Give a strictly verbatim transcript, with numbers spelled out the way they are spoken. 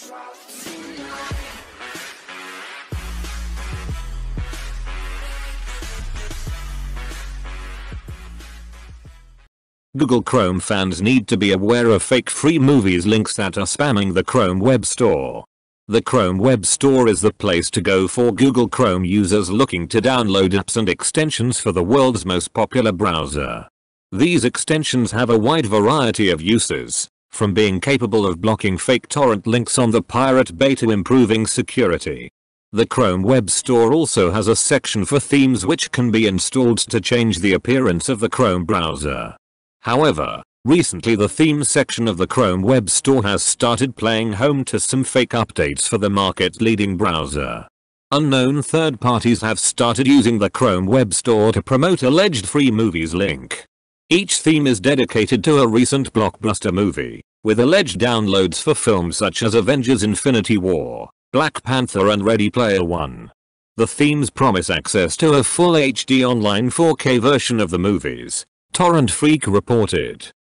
Google Chrome fans need to be aware of fake free movies links that are spamming the Chrome Web Store. The Chrome Web Store is the place to go for Google Chrome users looking to download apps and extensions for the world's most popular browser. These extensions have a wide variety of uses, from being capable of blocking fake torrent links on the Pirate Bay to improving security. The Chrome Web Store also has a section for themes which can be installed to change the appearance of the Chrome browser. However, recently the themes section of the Chrome Web Store has started playing home to some fake updates for the market-leading browser. Unknown third parties have started using the Chrome Web Store to promote alleged free movies link. Each theme is dedicated to a recent blockbuster movie, with alleged downloads for films such as Avengers: Infinity War, Black Panther and Ready Player One. The themes promise access to a full H D online four K version of the movies, Torrent Freak reported.